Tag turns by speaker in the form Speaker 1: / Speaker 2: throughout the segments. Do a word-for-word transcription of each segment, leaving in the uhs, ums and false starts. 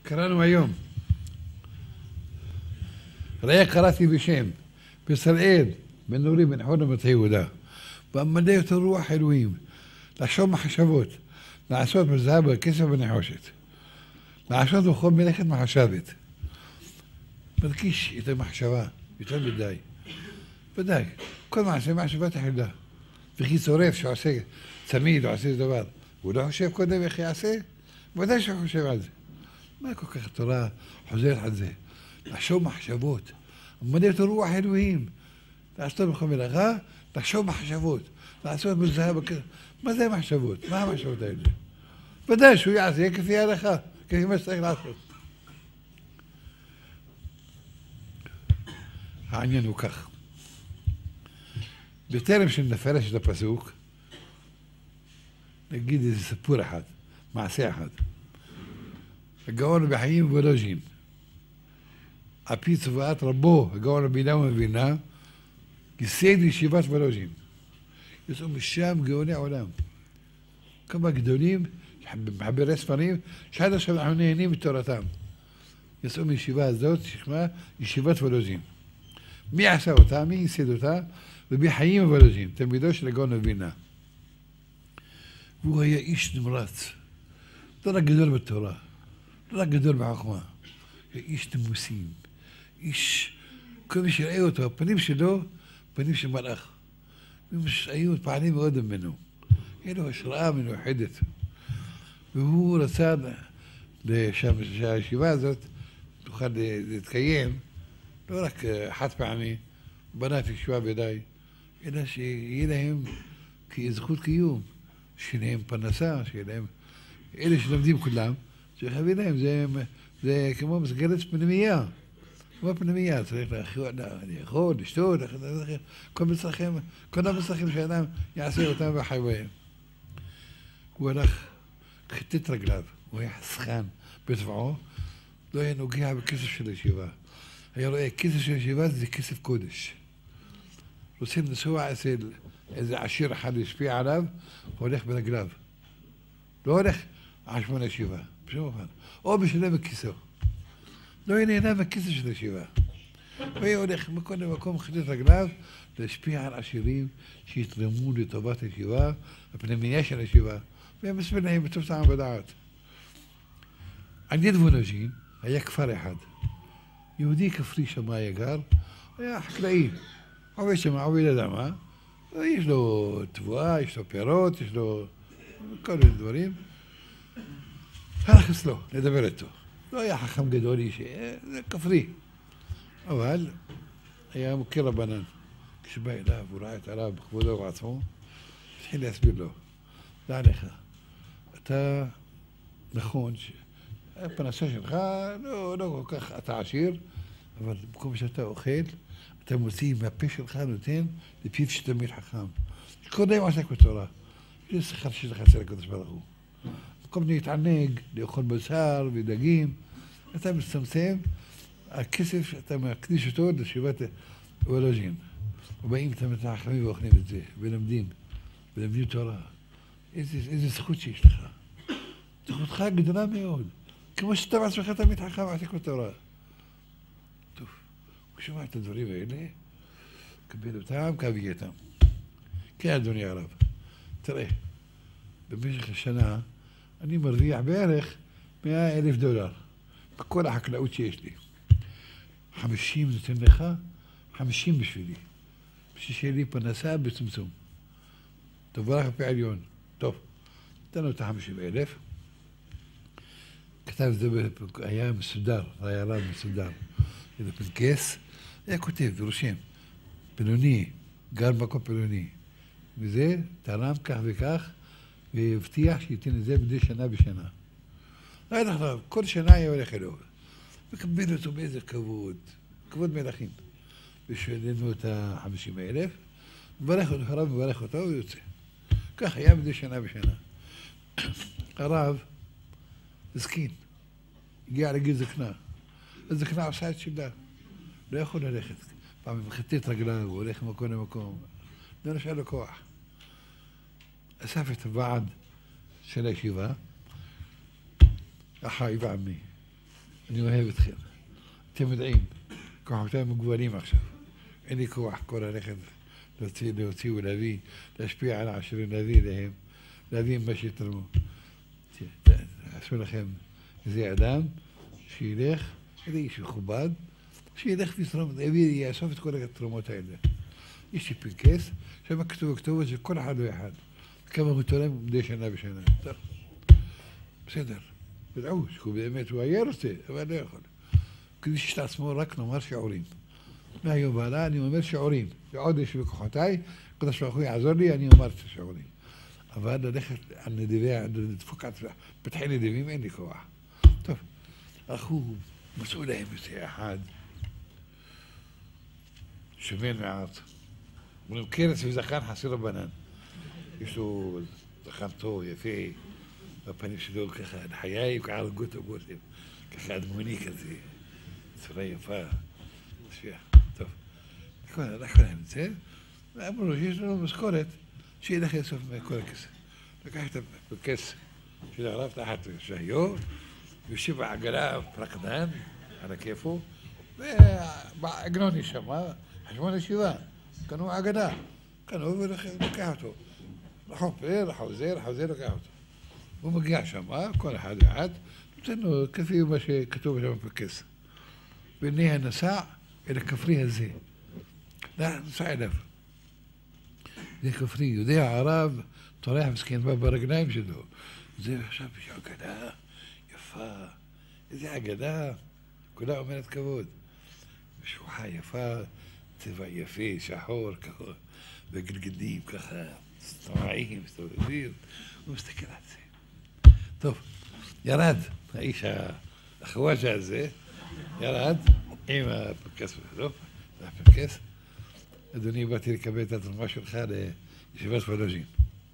Speaker 1: קראנו היום. ראה קראתי בשם, בצלאל, בן נורי, בן חונה, בת יהודה. ועמדי אותו רוח אלוהים, לחשוב מחשבות, לעשות בזהב, בכסף ובנחושת. לעשות בכל מלאכת מחשבת. מרגיש את המחשבה, יותר מדי. ודאי, כל מעשה מחשבת יחידה. וכי צורף שעושה צמיד או עושה דבר, הוא לא חושב קודם איך יעשה? ודאי שהוא חושב על זה. מה כל כך התורה חוזרת על זה? לחשוב מחשבות. עמדי אותו רוח אלוהים. לעשות בכל מלאכה, לחשוב מחשבות. לעשות בזהב בכסף. מה זה המחשבות? מה המחשבות האלה? ודאי שהוא יעשה כפי ההלכה, כפי מה שצריך לעשות. העניין הוא כך. בטרם שנפרש את הפסוק, נגיד איזה סיפור אחד, מעשה אחד. הגאון רבי חיים וולוז'ין, על פי צוואת רבו, הגאון רבי אליהו מווילנה, ייסד ישיבת וולוז'ין. יצאו משם גאוני עולם. כמה גדולים, מחברי ספרים, שעד עכשיו אנחנו נהנים מתורתם. יצאו מישיבה הזאת, ששמה ישיבת וולוז'ין. מי עשה אותה? מי ייסד אותה? רבי חיים וולוז'ין, תלמידו של הגאון מווילנה. והוא היה איש נמרץ, לא רק גדול בתורה, לא רק גדול בחוכמה, היה איש נימוסים, איש, כל מי שראה אותו, הפנים שלו, פנים של מלאך. היו מתפעלים מאוד ממנו, היה לו השראה מיוחדת. והוא רצה שהישיבה הזאת תוכל להתקיים, לא רק חד פעמי, בנת ישיבה בידי, אלא שיהיה להם כזכות קיום, שיהיה להם פרנסה, שיהיה להם, אלה שלומדים כולם, שחייבים להם, זה, זה כמו מסגרת פנימייה, כמו פנימייה, צריך לאכול, לשתות, כל מצרכים, כל המצרכים שאדם יעשה אותם וחי בהם. הוא הלך, חיטט רגליו, הוא היה חסכן בטבעו, לא היה נוגע בכסף של הישיבה. היה רואה, כסף של הישיבה זה כסף קודש. רוצים לנסוע אצל איזה עשיר אחד להשפיע עליו, הוא הולך ברגליו. לא הולך על שמונה ישיבה, בשום אופן. או משלם בכיסו. לא היה נהנה בכיסו של הישיבה. הוא היה הולך מכל מקום חיטט רגליו, להשפיע על עשירים שיתרמו לטובת הישיבה, הפנימייה של הישיבה, והם מסביר להם בטוב טעם ודעת. על יד וולוז'ין היה כפר אחד. יהודי כפרי שם היה גר, היה חקלאי. עובד שם, עובד אדמה, יש לו תבואה, יש לו פירות, יש לו כל מיני דברים. הלך אצלו, לדבר איתו. לא היה חכם גדול איש, זה כפרי. אבל היה מוכר רבנן. כשבא אליו, הוא ראה את הרב בכבודו ובעצמו, התחיל להסביר לו, דע לך, אתה נכון, הפרנסה שלך לא, לא כל כך, אתה עשיר, אבל במקום שאתה אוכל, אתה מוציא מהפה שלך, נותן לפיו של תלמיד חכם. כל היום עסק בתורה. זה שכר שלך אצל הקדוש ברוך הוא. במקום להתענג, לאכול בשר ודגים, אתה מצמצם, הכסף, אתה מקדיש אותו לישיבת וולוז'ין. ובאים תלמידי החכמים ואוכלים את זה, ולומדים, ולומדים תורה. איזה, איזה זכות שיש לך. זכותך גדולה מאוד. כמו שאתה בעצמך תלמיד חכם ועסק בתורה. טוב, הוא שומע את הדברים האלה, קבל אותם, קבייתם. כן, אדוני הרב, תראה, במשך השנה אני מרוויח בערך מאה אלף דולר בכל החקלאות שיש לי. חמישים נותן לך, חמישים בשבילי. בשביל שיהיה לי פרנסה בצמצום. תבורך בפי עליון. טוב, נתנו את החמישים אלף. כתב את זה, היה מסודר, היה רב מסודר. איזה פנקס, היה כותב ורושם, פלוני, גר במקום פלוני. וזה תרם כך וכך, והבטיח שייתן את זה מדי שנה בשנה. עד עכשיו, כל שנה היה הולך אלוהו. מקבל אותו באיזה כבוד, כבוד מלכים. ושואלנו את החמישים אלף, מברך אותו, הרב מברך אותו, הוא יוצא. כך היה מדי שנה בשנה. הרב, זקין, הגיע לגיל זקנה. הזקנה עושה את שלה. לא יכול ללכת. פעם הוא מחטט רגליו, הוא הולך ממקום למקום. לא נשאר לו כוח. אסף את הוועד של הישיבה, אחי ועמי. אני אוהב אתכם. אתם יודעים, כוחותיי מגוונים עכשיו. אין לי כוח כל הלכת להוציא, להוציא ולהביא, להשפיע על העשירים, להביא אליהם, להביא מה שיתרמו. תעשו לכם איזה אדם שילך, איזה איש מכובד, שילך ויתרום, יביא, יאסוף את כל התרומות האלה. יש לי פנקס, שם כתוב כתובת של כל אחד ואחד. כמה הוא תורם מדי שנה בשנה. טוב, בסדר. תדעו, שהוא באמת, הוא היה רוצה, אבל לא יכול. קדיש את עצמו רק נאמר שיעורים. מהיום והלאה אני אומר שיעורים. ועוד יש בכוחותיי, הקדוש ברוך הוא יעזור לי, אני אומר את השיעורים. אבל ללכת על נדיבי, לדפוק עצמך, פתחי נדיבים, אין לי כוח. טוב, אך הוא מצאו להם איזה אחד, שמן מעט. אומרים, כרס וזכן חסר רבנן. יש לו זכן טוב, יפה, בפנים שלו ככה, חיי, ככה רגות ובוסם, ככה אדמוני כזה, צורה יפה, שפיע, טוב. לקחו להם את זה, ואמרו לו שיש לנו משכורת, שילך לאסוף מכל הכסף. לקח את הכס של הרב תחת שהיו, יושב בעגלה פרקדן, על הכיפו, והעגנון שמה, חשבון ישיבה, קנו עגלה, קנו ולקח אותו. לחופר, לחוזר, לחוזר, לקח אותו. הוא מגיע שמה, כל אחד ואחד, נותן לו כפי מה שכתוב שם בכס. והנה הנסע אל הכפרי הזה. לא, נסע אליו. זה כפרי, יודע הרב, טורח מסכן בה ברגליים שלו. זה עכשיו יש עגלה יפה, איזה עגלה, כולה אומרת כבוד. שוחה יפה, צבע יפה, שחור, ככה, וגלגלים ככה, סטרעים, סטרעים, הוא מסתכל על זה. טוב, ירד, האיש החוואג'ה הזה, ירד עם הפרקס שלו, הפרקס. אדוני, באתי לקבל את התרומה שלך לישיבת פלוז'ין.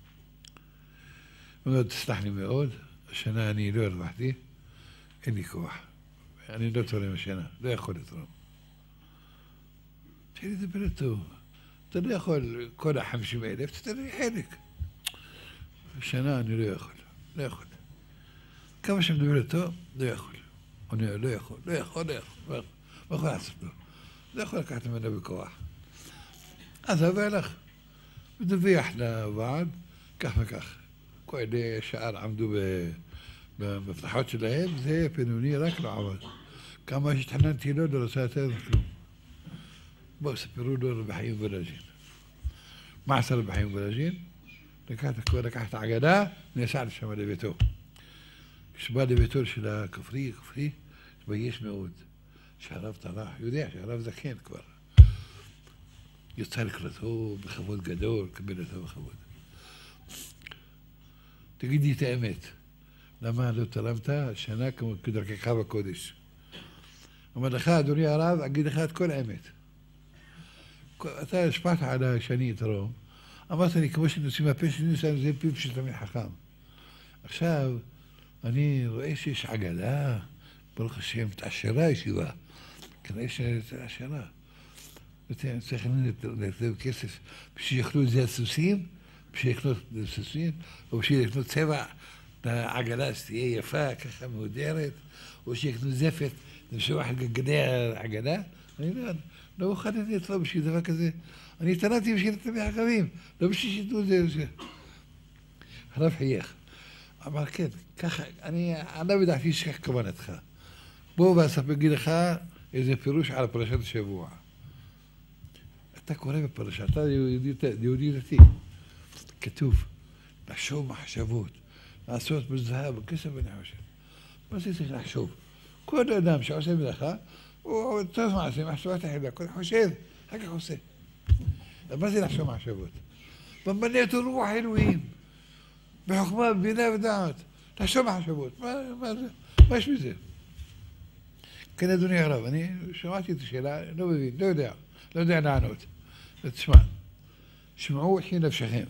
Speaker 1: הוא אומר, תסלח לי מאוד, השנה אני לא הרווחתי, אין לי כוח. אני לא תורם השנה, לא יכול לתרום. תהיה לי לדבר איתו. אתה לא יכול, כל החמישים אלף, תתן לי חלק. השנה אני לא יכול, לא יכול. כמה שמדבר איתו, לא יכול. אני לא יכול, לא יכול, לא יכול, לא יכול לעשות לו. לא יכול לקחת ממנו בכוח. אז הוא הלך, ודווח לוועד, כך וכך. כל אלה שאר עמדו במפתחות שלהם, זה פינוני רק לא עבד. כמה שהתחננתי לו, לא רצה יותר כלום. בואו ספרו לו בחיים ולג'ין. מה עשה לו בחיים ולג'ין? לקח את העגלה, נסע לשם לביתו. כשבא לביתו של הכפרי, הכפרי, התבייש מאוד. שהרב טרח, יודע שהרב זקן כבר. יצא לקראתו בכבוד גדול, קבל אותו בכבוד. תגידי את האמת, למה לא תרמת שנה כמו כדרכך בקודש? אומר לך, אדוני הרב, אגיד לך את כל האמת. אתה השפעת עליי שאני אתרום, אמרת לי, כמו שנוצאים מהפה שלי, זה פיו של תמיד חכם. עכשיו, אני רואה שיש עגלה, ברוך השם, תעשרה ישיבה, כנראה שתעשרה. צריך לתת כסף בשביל שיכנו את זה הסוסים, בשביל לקנות סוסים, או בשביל לקנות צבע לעגלה שתהיה יפה, ככה מהודרת, או שיקנו זפת, למשוח על גלגלי העגלה. אני לא, לא אוכל לתת לו בשביל דבר כזה. אני התנעתי בשביל לתת חכמים, לא בשביל שיתנו את זה. הרב חייך. אמר, כן, ככה, אני לא בדעתי שכך כוונתך. בוא ואספר אגיד לך איזה פירוש על פרשת השבוע. אתה קורא בפרשה, אתה יהודי דתי. כתוב, לחשוב מחשבות, לעשות בזהב, בכסף ונחושת. מה זה צריך לחשוב? כל אדם שעושה מלאכה, הוא טוב מעשה, מחשבת תחילה, כל חושב, אחר כך עושה. מה זה לחשוב מחשבות? ממלא אותו רוח אלוהים, בחוכמה, בבינה ודעת. לחשוב מחשבות, מה, מה זה? מה יש בזה? כן, אדוני הרב, אני שמעתי את השאלה, לא מבין, לא יודע, לא יודע לענות. תשמע, שמעו חי נפשכם.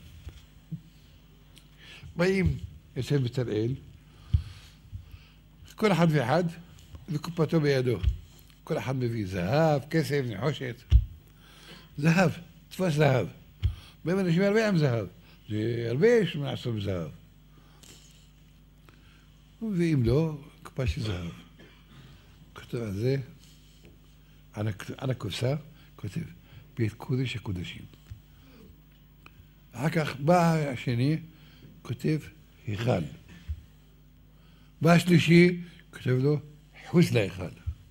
Speaker 1: באים יוצא בתראל, כל אחד ואחד וקופתו בידו. כל אחד מביא זהב, כסף, נחושת. זהב, תפוס זהב. באים אנשים הרבה עם זהב. זה הרבה יש מה לעשות בזהב. ומביאים לו קופה של זהב. כותב על זה, על הקופסה, כותב, בית קודש הקודשים. אחר כך בא השני, כותב, היכל. בא השלישי, כותב לו, חוץ להיכל.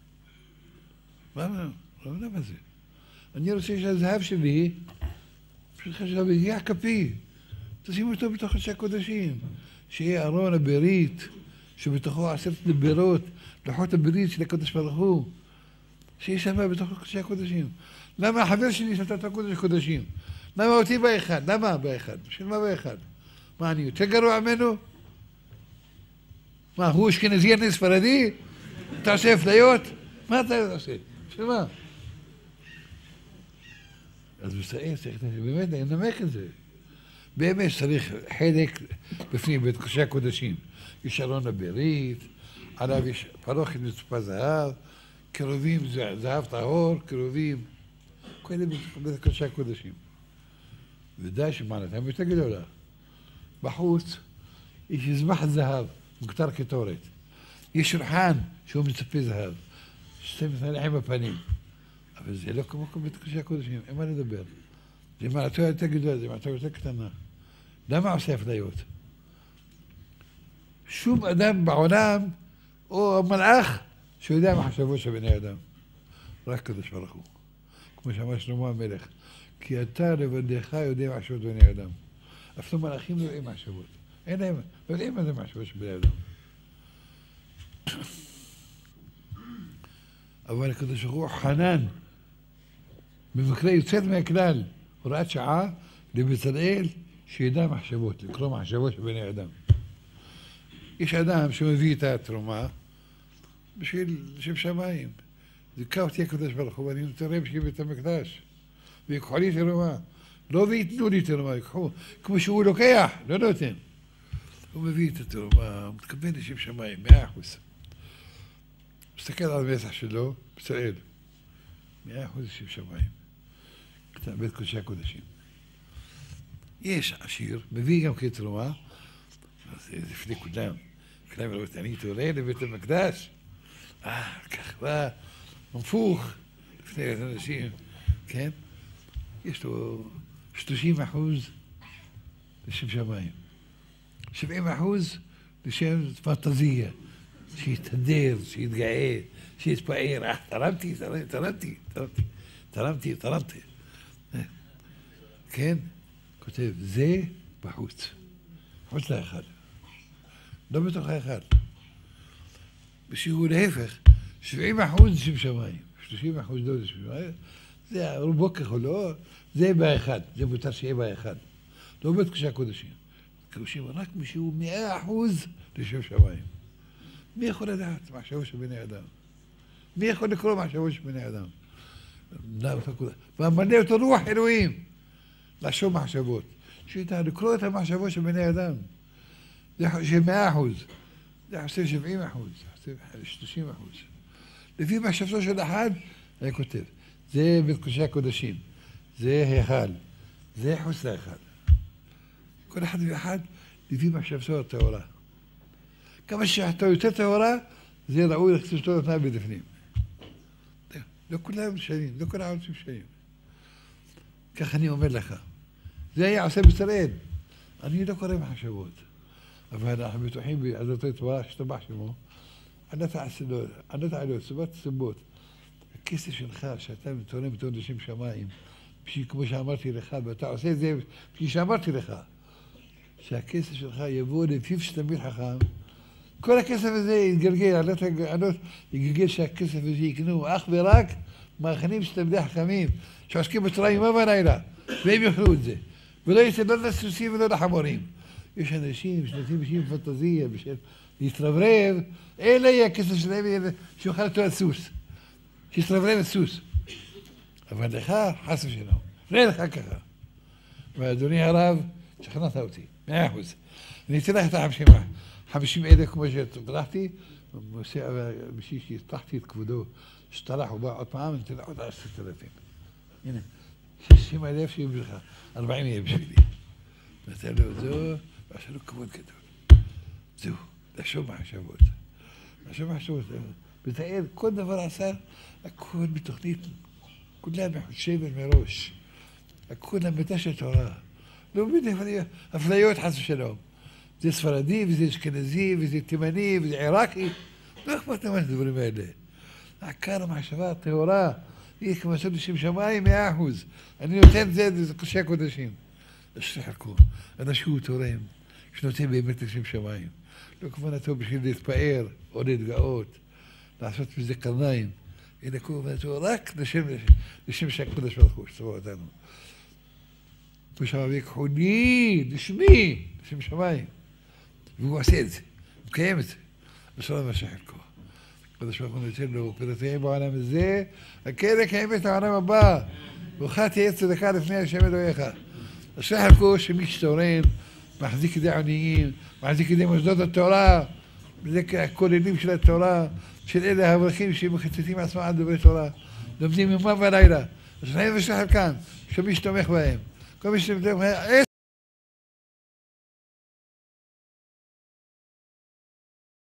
Speaker 1: מה, לא יודע מה זה. אני רוצה שהזהב שלי, פשוט חשב, הגיע כפי. תשימו אותו בתוך קודשי הקודשים. שיהיה ארון הברית, שבתוכו עשרת דיברות, לוחות הברית של הקדוש ברוך הוא. שיהיה שם בתוך קודשי הקודשים. למה החבר שלי שנתן את הקודש הקודשים? למה אותי באחד? למה באחד? בשביל מה באחד? מה, אני יותר גרוע ממנו? מה, הוא אשכנזי אני ספרדי? אתה עושה אפליות? מה אתה עושה? בשביל מה? אז בסדר, צריך באמת לנמק את זה. באמת צריך חלק בפנים, בית קודשי הקודשים. יש ארון הברית, עליו יש פרוכת מצופה זהב, קרובים זהב טהור, קרובים, כל אלה בית קודשי הקודשים. ודאי שמענתם יותר גדולה. בחוץ יש מזבח זהב, מוכתר כתורת. יש שולחן שהוא מצפה זהב. שתי מתהלכים בפנים. אבל זה לא כמו בית קודשי הקודשים, אין מה לדבר. זה מעלתו יותר גדולה, זה מעלתו יותר קטנה. למה עושה אפליות? שום אדם בעולם, או מלאך, שיודע מחשבות של בני אדם. רק קדוש ברוך הוא. כמו שאמר שלמה המלך, כי אתה לבדך יודע מחשבות בני אדם. אפילו מלאכים לא יודעים מחשבות. אין להם, לא יודעים מה זה מחשבות של בני אדם. אבל הקדוש ברוך הוא חנן, במקרה יוצאת מהכלל, הוראת שעה לבצלאל שידע מחשבות, לקרוא מחשבות של בני אדם. יש אדם שמביא את התרומה בשביל שם שמיים. זיכה אותי הקדוש ברוך הוא ואני נתרם בשביל בית המקדש. ויקחו לי תרומה. לא וייתנו לי תרומה, יקחו. כמו שהוא לוקח, לא נותן. הוא מביא את התרומה, הוא מתכוון לשם שמיים, מאה אחוז. מסתכל על המסך שלו, בצלאל. מאה אחוז לשם שמיים. בית קודשי הקודשים. יש עשיר, מביא גם כתרומה, אז לפני כולם, כולם אמרו, אני תולה לבית המקדש. אה, כך בא, מנפוך, לפני אנשים, כן? יש לו שלושים אחוז לשם שמיים. שבעים אחוז לשם פנטזיה, שיתהדר, שיתגאה, שיתפאר. אה, תרמתי, תרמתי, תרמתי, תרמתי, תרמתי. כן? כותב, זה בחוץ. חוץ לאחד. לא בתוך האחד. ושהוא להפך, שבעים אחוז לשם שמיים, שלושים אחוז לא לשם שמיים, זה רובו ככולו, זה באחד, זה מותר שיהיה באחד. לא בית קודשי הקודשים. קודשים רק משהו מאה אחוז לשם שמיים. מי יכול לדעת מחשבות של בני אדם? מי יכול לקרוא מחשבות של בני אדם? ומלא אותו רוח אלוהים. לחשוב מחשבות. שידע לקרוא את המחשבות של בני אדם. זה חושב מאה אחוז. זה חושב שבעים אחוז. זה חושב שלושים אחוז. לפי מחשבתו של אחד, אני כותב. זה בית קודשי הקודשים. זה היכל. זה חוץ לאחד. כל אחד ואחד לפי מחשבתו הטהורה. כמה שאתה יותר טהורה, זה ראוי לכתובתו אותה בדפנים. לא כולם שנים, לא כל הערוצים שנים. כך אני אומר לך. זה היה עושה בצלאל. אני לא קורא מחשבות. אבל אנחנו בטוחים בעזרתו תורה, שתבח שמו. ענת העלות, סיבות סיבות. הכסף שלך, שאתה תורם בתור לשם שמיים, בשביל כמו שאמרתי לך, ואתה עושה את זה בשביל שאמרתי לך, שהכסף שלך יבוא לפיו של תלמיד חכם, כל הכסף הזה יתגלגל, עלות יתגלגל שהכסף הזה יקנו אך ורק מאכנים של תלמידי חכמים, שעוסקים בתורה יומם ולילה, והם יאכלו את זה. ולא יצא לא לסוסים ולא לחמורים. יש אנשים שנותנים בשביל פנטזיה, בשביל להתרברב, אלה יהיה הכסף שלהם שיוכל אותו הסוס. שיתרברב הסוס. אבל לך, חס ושלום. לא לך ככה. ואדוני הרב, שכנעת אותי, מאה אחוז. אני אתן לך את החמישים אלף כמו שפתחתי, בשביל שהפתחתי את כבודו, שטרח ובא עוד פעם, אני אתן לך עוד עשרת אלפים. הנה, שישים אלף שיהיה בשבילך, ארבעים יהיה בשבילי. נתן לו זו, ועשה לו כבוד גדול. זהו, לחשוב מחשבות. לחשוב מחשבות, מתאר כל דבר עשה, הכל בתוכנית, כולה מחושבת מראש. הכל למדה של תורה. לא מבין אפליות חס ושלום. זה ספרדי וזה אשכנזי וזה תימני וזה עיראקי. לא אכפת למה הדברים האלה. העיקר המחשבה הטהורה, היא כמו לעשות לשם שמיים מאה אחוז. אני נותן זה לקודשי הקודשים. אשרי חלקו, אנשים הוא תורם, שנותן באמת לשם שמיים. לא כוונתו בשביל להתפאר או להתגאות, לעשות מזה קרניים. אלא כוונתו רק לשם, לשם שהקודש ברוך הוא שצבוע אותנו. כמו שאמר, קחוני, לשמי, לשם שמיים. והוא עושה את זה, הוא מקיים את זה. אשרי מה שחלקו. הקדוש ברוך הוא נותן לו פירותיהם בעולם הזה, הכן יקיים את העולם הבא. ואוכל תהיה צדקה לפני השם אלוהיך. אשרי חלקו שמי שתורם, מחזיק ידי עניים, מחזיק ידי מוסדות התורה, זה הכוללים של התורה, של אלה האברכים שמחצצים עצמם על דברי תורה, לומדים יומם ולילה. אשריהם ואשרי חלקם, שמי שתומך בהם. כל מי שתומך בהם,